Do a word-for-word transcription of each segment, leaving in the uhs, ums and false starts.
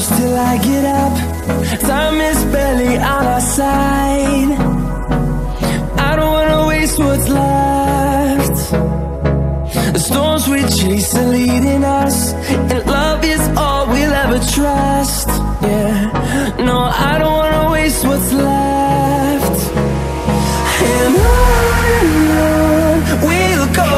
close till I get up. Time is barely on our side. I don't wanna waste what's left. The storms we chase are leading us, and love is all we'll ever trust. Yeah, no, I don't wanna waste what's left. And on and on we'll go,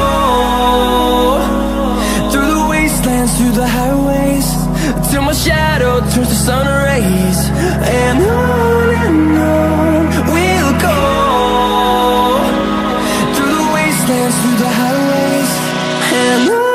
through the wastelands, through the highways, till my shadow turns to sun rays. And on and on we'll go, through the wastelands, through the highways, and on.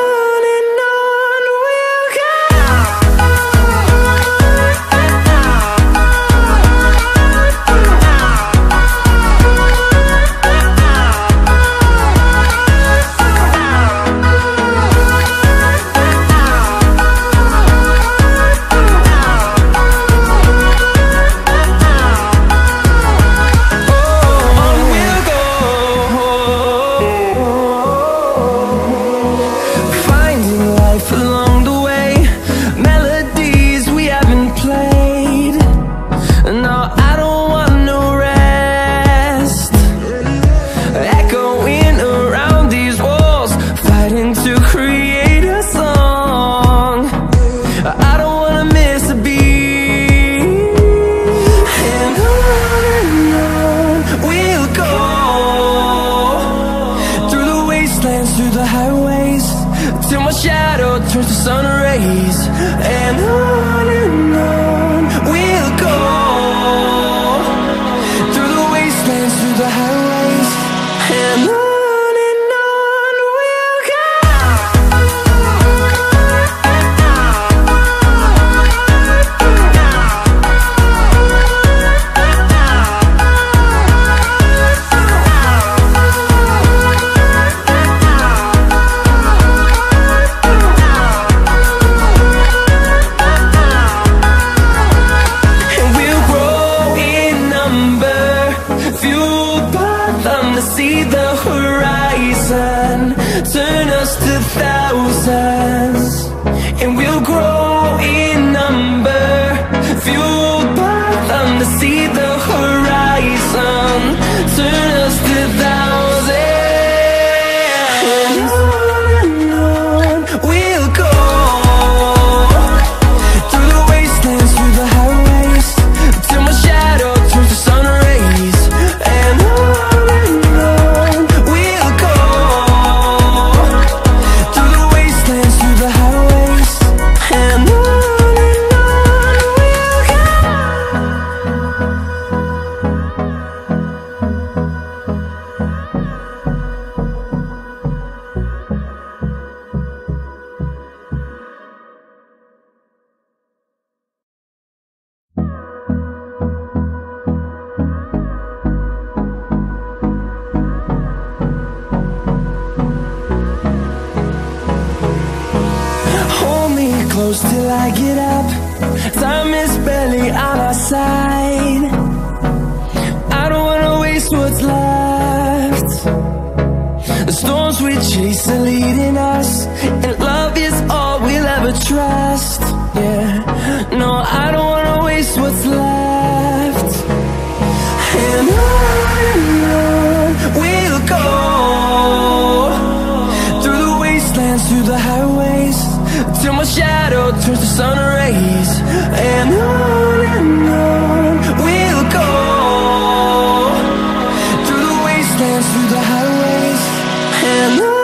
Through the highways, till my shadow turns to sun rays. And on and on we'll go, through the wastelands, through the highways, and on. See the horizon, turn us to thousands, and we'll grow in number, fueled by them. To see the horizon, turn us to thousands, and on and on we'll go, through the wastelands, through the highways, till my shadow turns to sun rays. And on close till I get up. Time is barely on our side. I don't wanna waste what's left. The storms we chase are leading us, and love is all we'll ever trust. Yeah, no, I don't wanna waste what's left. And on and on we'll go, through the wastelands, through the highways, till my shadow turns to sun rays. And on and on we'll go, through the wastelands, through the highways, and on.